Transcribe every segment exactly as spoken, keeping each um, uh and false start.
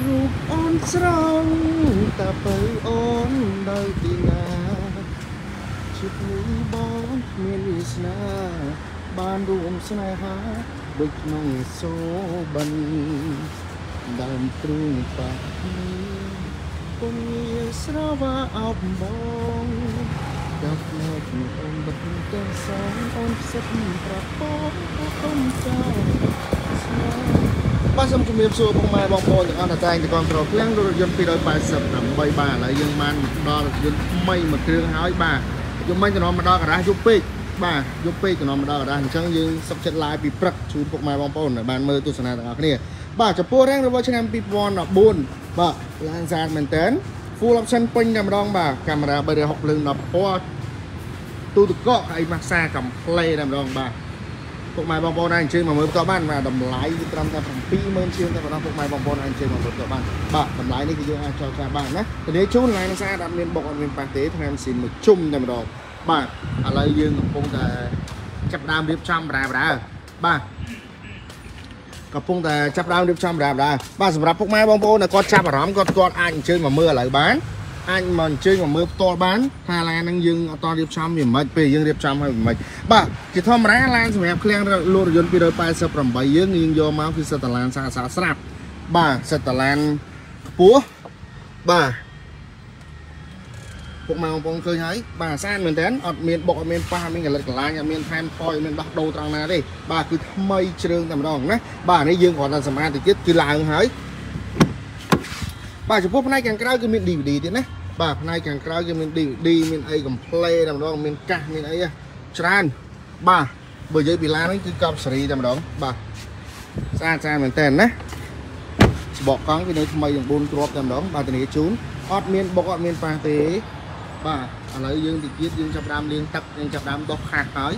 រូបអូនស្រងតាទៅអូនដោយទីណាជិតនេះបងមានវាសនាបានរួមស្នេហាដូចក្នុងសូបិនដើមទ្រូងបាក់នេះពុំងាយស្រវាអោបបងដល់ផ្នែកនេះអូនបិទទាំងសងអូនផ្សិតប្រពោអូនចោលស្នេហ៍បាទសូមជម្រាបសួរបងប្អូនបងប្អូនទាំងអស់ដែលតែងតែគ្រប់គ្រងឃ្លាំងរថយន្តពីរបី八támបាទឥឡូវយើងបានដល់រថយន្តថ្មីមួយគ្រឿងហើយបាទយើងមិនទៅនាំមកដល់ការ៉ាសយប់ពេកបាទយប់ពេកទៅនាំមកដល់ការ៉ាសអញ្ចឹងយើងសុខចិត្ត live ពីព្រឹកជូនពុកម៉ែបងប្អូនដែលបានមើលទស្សនាទាំងអស់គ្នាបាទចំពោះរាំងរបស់ឆ្នាំពីរពាន់ដប់បួនបាទឡានស្អាតមែនតើ full option ពេញតែម្ដងបាទកាមេរ៉ាបីរយហុកភ្លើងដប់ពណ៌ទូទឹកកកហើយម៉ាសាកំផ្លេតែម្ដងបាទពុកម៉ែបងប្អូនអាចអញ្ជើញមកមើលបន្តបានបាទតម្លៃគឺត្រឹមតែbảy mươiជាងតែម្ដងពុកម៉ែបងប្អូនអាចអញ្ជើញមកមើលបន្តបានបាទតម្លៃនេះគឺយើងអាចចរចាបានណាធានាជូនឡានស្អាតអត់មានបុកអត់មានប៉ះទេថ្នាំស៊ីនមួយជុំតែម្ដងបាទឥឡូវយើងកំពុងតែចាប់ដើមរៀបចំបរាបរាបាទកំពុងតែចាប់ដើមរៀបចំបរាបរាបាទសម្រាប់ពុកម៉ែបងប្អូនដែលគាត់ចាប់អារម្មណ៍គាត់គាត់អាចអញ្ជើញមកមើលឥឡូវបានអាចមកអញ្ជើញមកមើលផ្ទាល់បានថាឡានហ្នឹងយើងអត់តរៀបចំវាមិនពេលយើងរៀបចំហើយមិនបាទជាធម្មតាឡានសម្រាប់ឃ្លាំងលោករយន្តពីរបី八támយើងយើងយកមកគឺសិតតឡានសាសាស្រាប់បាទសិតតឡានខ្ពស់បាទពុកម៉ែបងប្អូនឃើញហើយបាទស្អាតមែនតើអត់មានបុកអត់មានប៉ះអត់មានកលិតកលាញអត់មានថែមថយអត់មានដោះដូរត្រង់ណាទេបាទគឺថ្មីជ្រើងតែម្ដងណាបាទនេះយើងគ្រាន់តែសម្អាតតិចទៀតគឺឡើងហើយបាទចំពោះផ្នែកខាងក្រៅគឺមាន đê vê đê ទៀតណាបាទផ្នែកខាងក្រៅគឺមាន đê vê đê មានអីកំ play តែម្ដងមានកាសមានអីច្រើនបាទបើនិយាយពីឡាននេះគឺកប់សេរីតែម្ដងបាទស្អាតស្អាតមែនតើណាស្បកកង់គឺនៅថ្មីយ៉ាងបួនគ្រាប់តែម្ដងបាទធានាជូនអត់មានបុកអត់មានប៉ះទេបាទឥឡូវយើងតិចទៀតយើងចាប់ដើមលាងទឹកយើងចាប់ដើមដោះខាសហើយ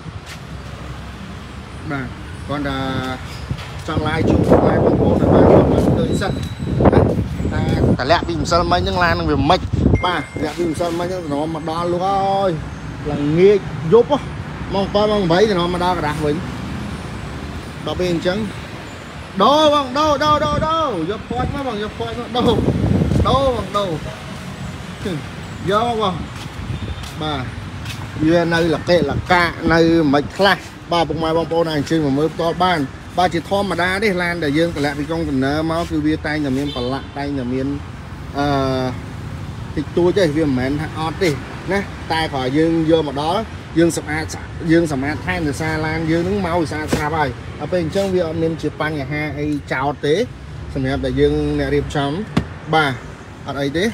បាទគាត់ថាចង់ឡាយជួបផ្លែបងប្អូនដែលបានគាត់ឃើញសិនតែតលាក់ពីម្សិលមិញហ្នឹងឡាននឹងវាមិនបាទលាក់ពីម្សិលមិញហ្នឹងនាំមកដល់លោកអើយឡើងងាកយប់ម៉ោងbảyម៉ោង8ទៅនាំមកដល់ការ៉ាស់វិញដល់ពេលអញ្ចឹងដូរបងដូរដូរដូរដូរយកផាច់មកបងយកផាច់មកដូរដូរបងដូរយកបងបាទវានៅលកេលកានៅមិនខ្លះបាទពុកម៉ែបងប្អូនអាចអញ្ជើញមកមើលផ្ទាល់បានបាទជាធម្មតាទេឡានដែលយើងតម្លាក់ពីកុងតឺន័រមកគឺវាតែងតែមានប្រឡាក់តែងតែមានអឺតិចតួចទេវាមិនមែនថាអត់ទេណាតែគ្រាន់យើងយកមកដល់យើងសម្អាតយើងសម្អាតថែមដោយសារឡានយើងនឹងមកវិសាស្រាប់ហើយដល់ពេលអញ្ចឹងវាអត់មានជាបញ្ហាអីចោតទេសម្រាប់តែយើងអ្នករៀបចំបាទអត់អីទេ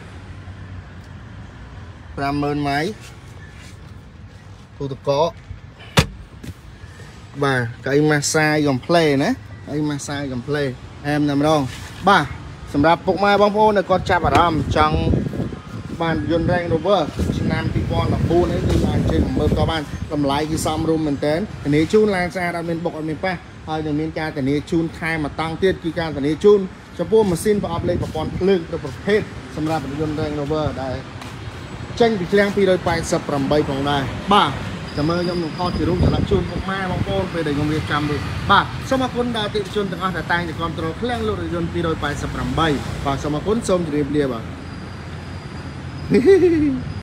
ប្រាំម៉ឺនម៉ៃទូទឹកកកបាទកៅអីម៉ាស្សាកំផ្លេណាកៅអីម៉ាស្សាកំផ្លេអែមតែម្ដងបាទសម្រាប់ពុកម៉ែបងប្អូនដែលគាត់ចាប់អារម្មណ៍ចង់បានយន្ត Range Rover ឆ្នាំពីរពាន់ដប់បួននេះគឺអាចជិះមើលតបានតម្លៃគឺសមរម្យមែនតើធានាជូនឡានស្អាតអត់មានបុកអត់មានប៉ះហើយនឹងមានការធានាជូនថែមមកតង់ទៀតគឺការធានាជូនចំពោះម៉ាស៊ីនប្រអប់លេខប្រព័ន្ធភ្លើងគ្រប់ប្រភេទសម្រាប់យន្ត Range Rover ដែលចេញពីឃ្លាំងពីរបី八támផងដែរបាទចាំមើលខ្ញុំនឹងថតជារូបសម្រាប់ជូនពុកម៉ែបងប្អូនពេលដែលខ្ញុំរៀបចំនេះបាទសូមអរគុណដល់អតិថិជនទាំងអស់ដែលតែងតែគ្រប់គ្រងឃ្លាំងលោករថយន្តពីរបី八támបាទសូមអរគុណសូមជម្រាបលាបាទ